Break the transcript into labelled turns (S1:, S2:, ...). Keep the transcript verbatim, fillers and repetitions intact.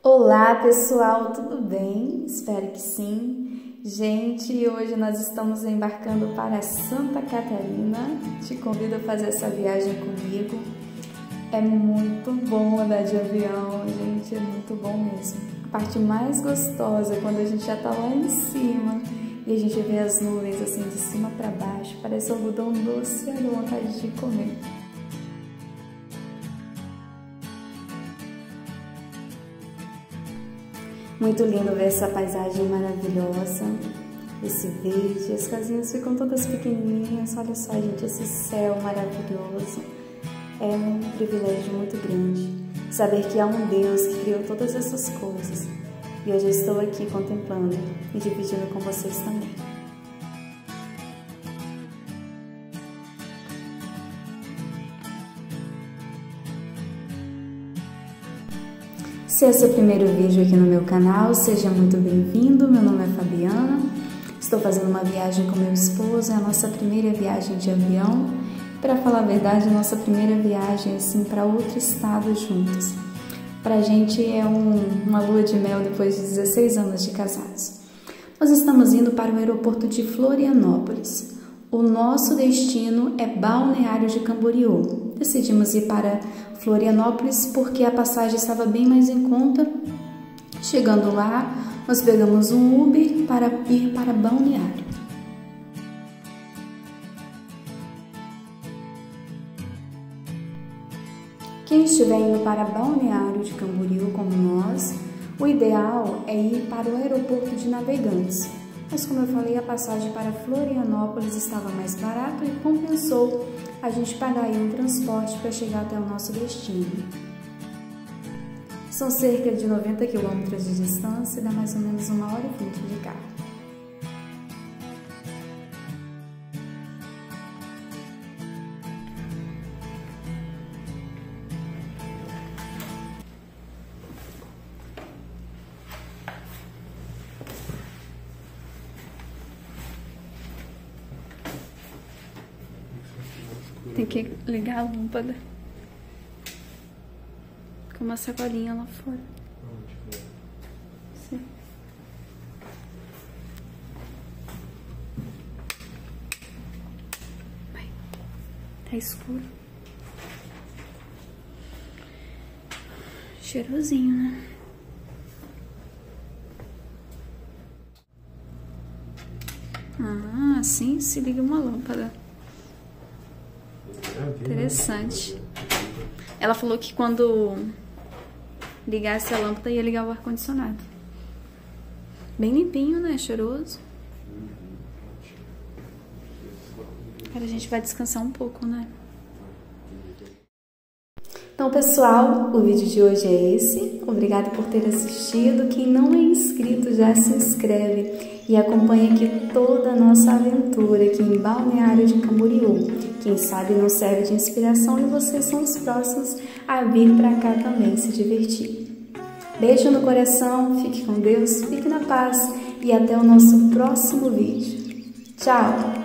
S1: Olá pessoal, tudo bem? Espero que sim. Gente, hoje nós estamos embarcando para Santa Catarina. Te convido a fazer essa viagem comigo. É muito bom andar de avião, gente, é muito bom mesmo. A parte mais gostosa é quando a gente já tá lá em cima e a gente vê as nuvens assim de cima para baixo, parece algodão doce, e dá vontade de comer. Muito lindo ver essa paisagem maravilhosa, esse verde, as casinhas ficam todas pequenininhas. Olha só, gente, esse céu maravilhoso. É um privilégio muito grande saber que há um Deus que criou todas essas coisas. E hoje eu estou aqui contemplando e dividindo com vocês também. Se esse é o primeiro vídeo aqui no meu canal, seja muito bem-vindo. Meu nome é Fabiana, estou fazendo uma viagem com meu esposo, é a nossa primeira viagem de avião. Para falar a verdade, a nossa primeira viagem assim para outro estado juntos. Para a gente é um, uma lua de mel depois de dezesseis anos de casados. Nós estamos indo para o aeroporto de Florianópolis. O nosso destino é Balneário de Camboriú. Decidimos ir para Florianópolis porque a passagem estava bem mais em conta. Chegando lá, nós pegamos um Uber para ir para Balneário. Quem estiver indo para Balneário de Camboriú como nós, o ideal é ir para o aeroporto de Navegantes. Mas como eu falei, a passagem para Florianópolis estava mais barata e compensou a gente pagar aí um transporte para chegar até o nosso destino. São cerca de noventa quilômetros de distância e dá mais ou menos uma hora e vinte de carro. Tem que ligar a lâmpada com uma sacolinha lá fora. Sim. Vai. Tá escuro. Cheirosinho, né? Ah, assim se liga uma lâmpada. Interessante. Ela falou que quando ligasse a lâmpada ia ligar o ar-condicionado. Bem limpinho, né? Cheiroso. Agora a gente vai descansar um pouco, né? Então, pessoal, o vídeo de hoje é esse. Obrigada por ter assistido. Quem não é inscrito, já se inscreve e acompanha aqui toda a nossa aventura aqui em Balneário de Camboriú. Quem sabe não serve de inspiração e vocês são os próximos a vir para cá também se divertir. Beijo no coração, fique com Deus, fique na paz e até o nosso próximo vídeo. Tchau!